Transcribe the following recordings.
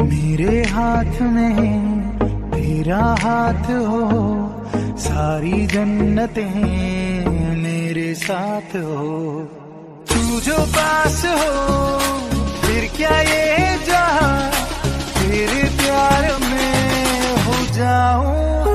मेरे हाथ में तेरा हाथ हो, सारी जन्नतें मेरे साथ हो। तू जो पास हो फिर क्या ये जहां, तेरे प्यार में हो जाऊं।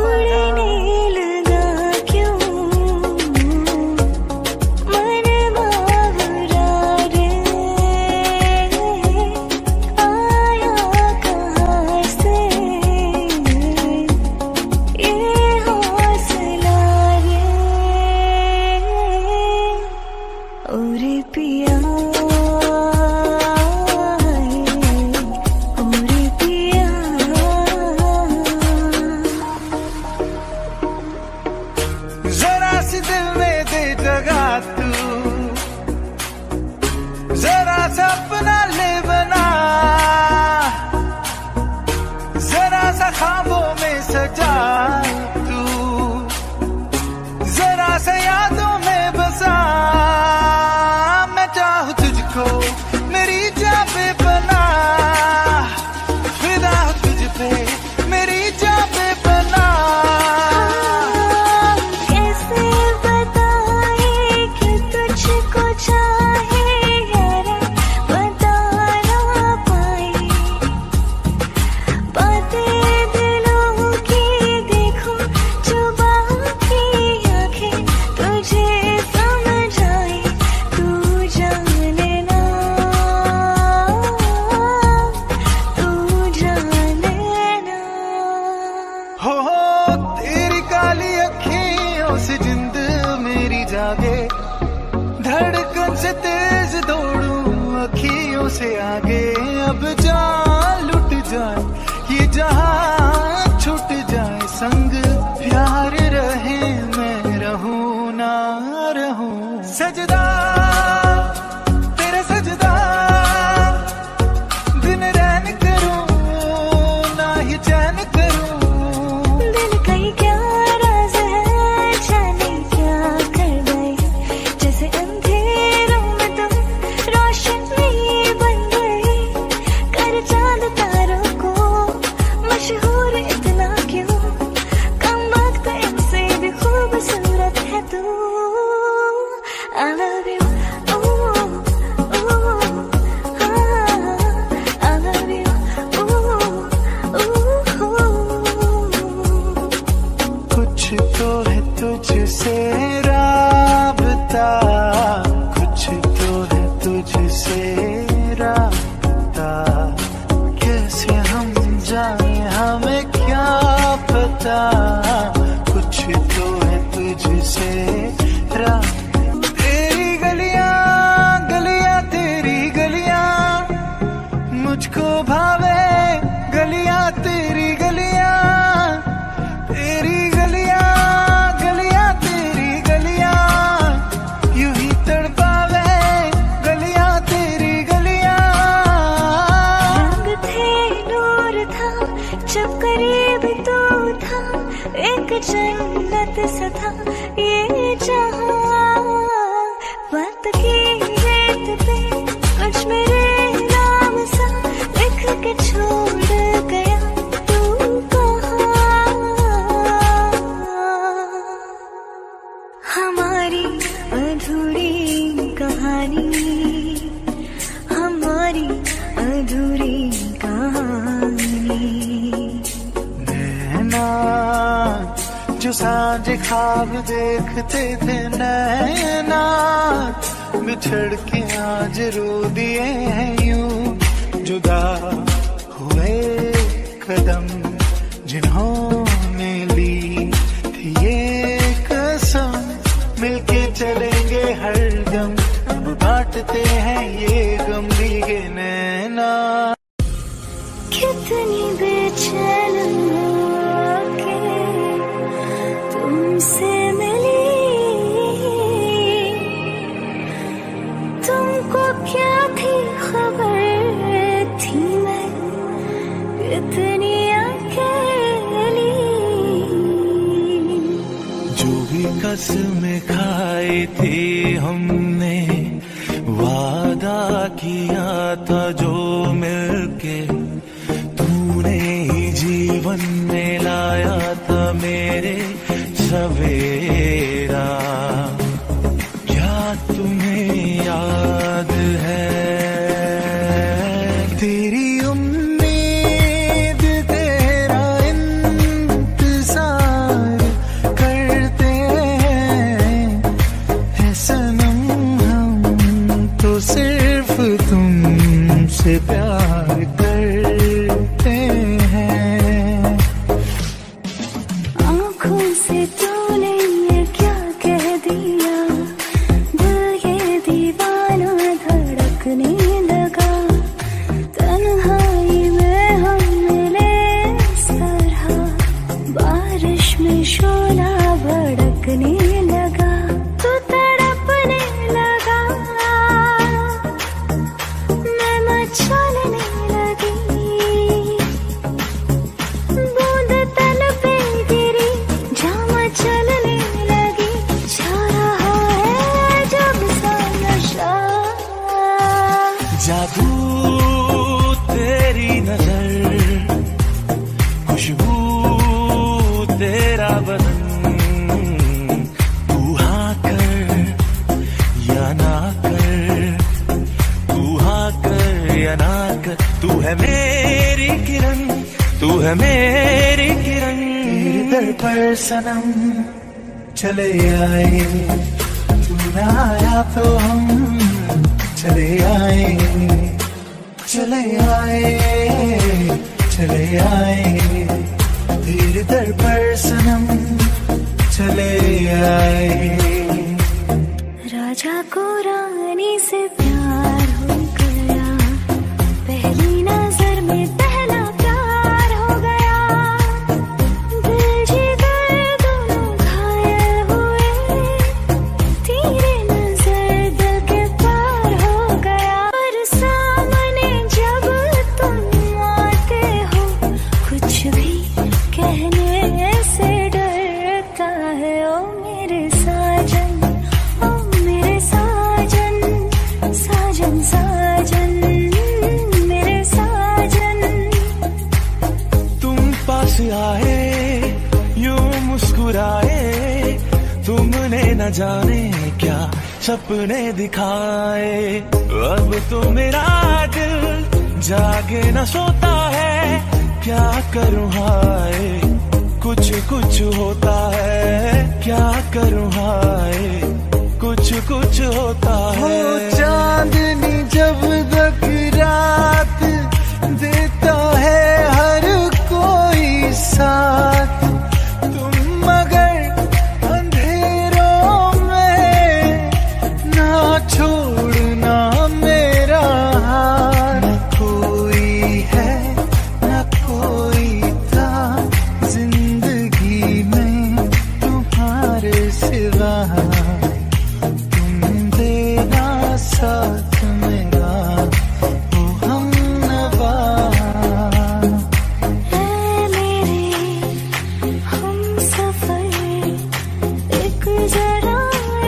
जरा सा अपना ले बना, जरा सा ख्वाबों में सजा तू, जरा सा यादों में बसा। मैं चाहूँ तुझको मेरी जान पे बना, फिदा हूँ तुझ पे मेरी जान पे बना। तेरी काली अखियों से जिंद मेरी जागे, धड़कन से तेज दौड़ूं अखियों से आगे। अब जान लुट जाए ये जहां छूट जाए, संग प्यार रहे मैं रहूं ना रहूं। सजदा तेरा सजदा दिन रैन करूं ना ही चैन करूं। तो है तुझसे राबता, कुछ तो है तुझसे राबता। कैसे हम जाने हमें क्या पता, कुछ तो है तुझसे राबता। तेरी गलियां गलियां तेरी गलियां मुझको भावे, गलियां तेरी गलियां तेरी जब करीब तो था, एक जन्नत सा था ये जहां। बात की रेत पे कुछ मेरे नाम सा लिख के छोड़ गया तू कहाँ। हमारी अधूरी कहानी, हमारी अधूरी कहानी। जो सांझ ख्वाब देखते थे नैना, बिछड़ के आज रो दिए हैं यूं। जुदा हुए कदम जिन्होंने ली थी ये कसम, मिलके चलेंगे हरदम। अब बांटते हैं ये गम भीगे नैना। कितनी बेचैन होके तुमसे मिली, तुमको क्या थी खबर थी मैं कितनी अकेली। जो भी कसमें खाई थी हमने, वादा किया था जो मिलके तुम मन में लाया था मेरे सवेरा। क्या तुम्हें याद है? तेरी उम्मीद तेरा इंतजार करते हैं सनम, हम तो सिर्फ तुमसे प्यार करते हैं। आँखों से तूने ये क्या कह दिया, दिल ये दीवाना धड़कने लगा। तन्हाई में हम मिले इस तरह, बारिश में शोला भड़कने लगा। तू तड़पने लगा, मैं मचलने लगी। बूंद तल पे गिरी, जामा चलने लगी। छा रहा है जब सा नशा। जादू तेरी नजर, खुशबू तेरा बदन। तू हाँ कर या ना कर, तू हाँ कर या ना कर। तू है मेरी किरण, तू है मेरी किरण। तेरे दर पर सनम चले आए, तू ना आया तो हम चले आए, चले आए, चले आए। तेरे दर पर सनम चले आए। राजा को रानी से प्यार हो गया, पहली नजर में पहला प्यार हो गया। दिल जिगर दोनों घायल हुए, तेरे नजर दिल के पार हो गया। और सामने जब तुम आते हो, कुछ भी कहने से डरता है। ओ मेरे साजन, ओ मेरे साजन, साजन साजन, मेरे साजन। तुम पास आए यूं मुस्कुराए, तुमने न जाने क्या सपने दिखाए। अब तो मेरा दिल जागे न सोता है, क्या करूं हाय कुछ कुछ होता है। क्या करूं हाय कुछ कुछ होता है। चांदनी जब तक रात देता है हर कोई साथ, तुम मगर अंधेरों में ना छोड़ना मेरा हाथ। न कोई है न कोई था जिंदगी में तुम्हारे सिवा। तुम देना साथ मेरा, ओ हमनवा। ऐ मेरे हमसफर, एक जरा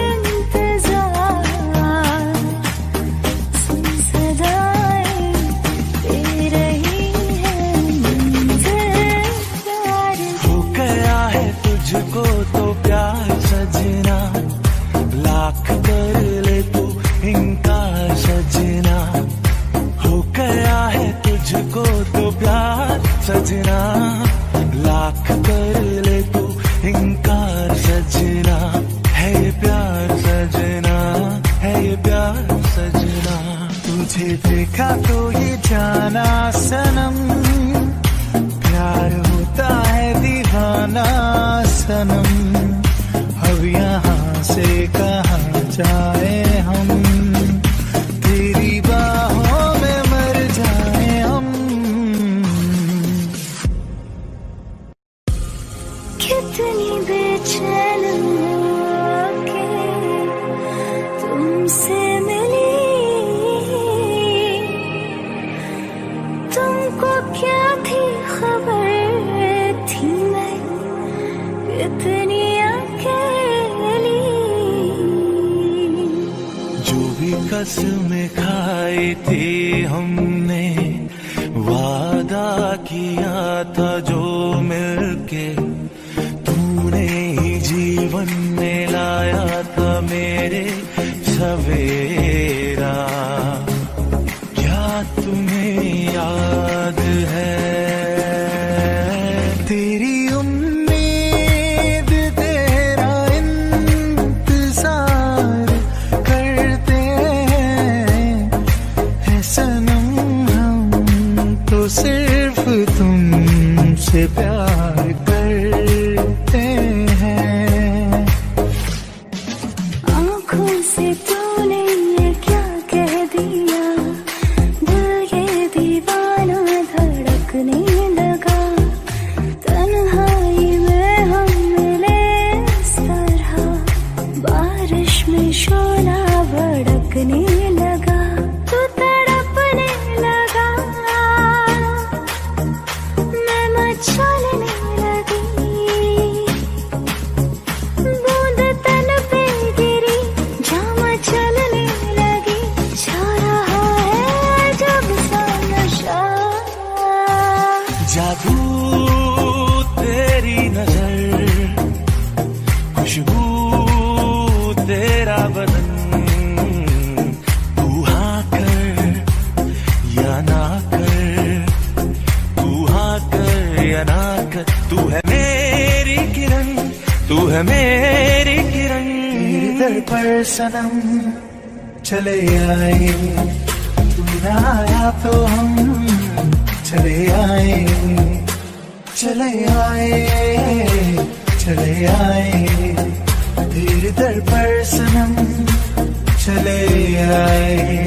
इंतजार। सुन सदाएं दे रही है मंज़िल प्यार। हो गया है तुझको तो प्यार सजना, लाख कर ले तू इनकार सजना। हो गया है तुझको तो प्यार सजना, लाख कर ले तू इनकार सजना। है ये प्यार सजना, है ये प्यार सजना। तुझे देखा तो ये जाना सनम, प्यार होता है दीवाना सनम। अब यहाँ से कहाँ जाए हम, तेरी बाहों में मर जाए हम। कितनी बेचैन होके तुमसे मिली, तुमको क्या थी खबर, थी मैं कितनी अकेली। जो भी कसमें खाई थी हमने, वादा किया था जो के तूने ही जीवन में लाया था मेरे सवेरा। क्या तुम्हें याद है तेरी उम्मीद तेरा इंतजार करते हैं सनम हम तो सिर्फ तुमसे प्यार करते हैं। आँखों से तूने ये क्या कह दिया, दिल ये दीवाना धड़कने लगा। तन्हाई में हम मिले इस तरह, बारिश में शोला भड़कने लगा। तू तड़पने लगा, मैं मचलने लगी। बूंद तन पे गिरी, जामा चलने लगी। छा रहा है जब सा नशा, जादू तेरी नजर, खुशबू तेरा बदन। तू हाँ कर या ना कर, तू हाँ कर या ना कर। तू है मेरी किरण, तू है मेरी किरण। तेरे दर पर सनम चले आए, तू ना आया तो हम चले आए, चले आए, चले आए। तेरे दर पर सनम चले आए।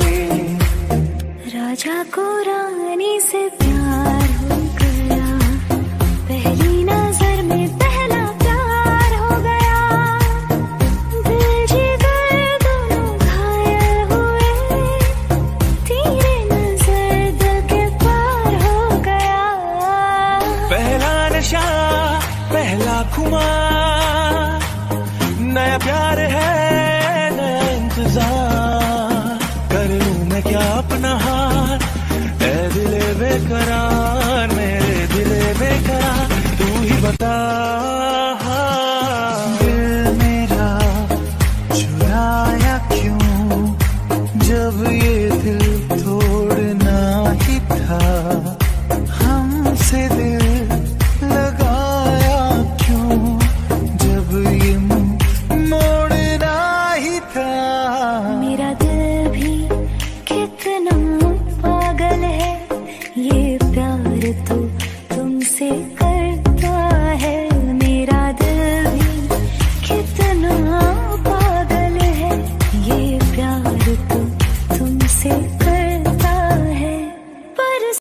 राजा को रानी से प्यार हो गया, पहली नजर में पहला प्यार हो गया। दिल जिगर दोनों घायल हुए, तेरे नजर दिल के पार हो गया। पहला नशा पहला खुमार, नया प्यार है नया इंतजार। कर लूं मैं क्या अपना हार, ऐ दिले बेकरार, मेरे दिले बेकरार। तू ही बता दिल मेरा चुराया क्यों, जब ये दिल तोड़ना ही था। हमसे दिल लगाया क्यों, जब ये मोड़ना ही था। मेरा दिल भी कितना पागल है, ये प्यार तो तुमसे करता है। मेरा दिल भी कितना पागल है, ये प्यार तो तुमसे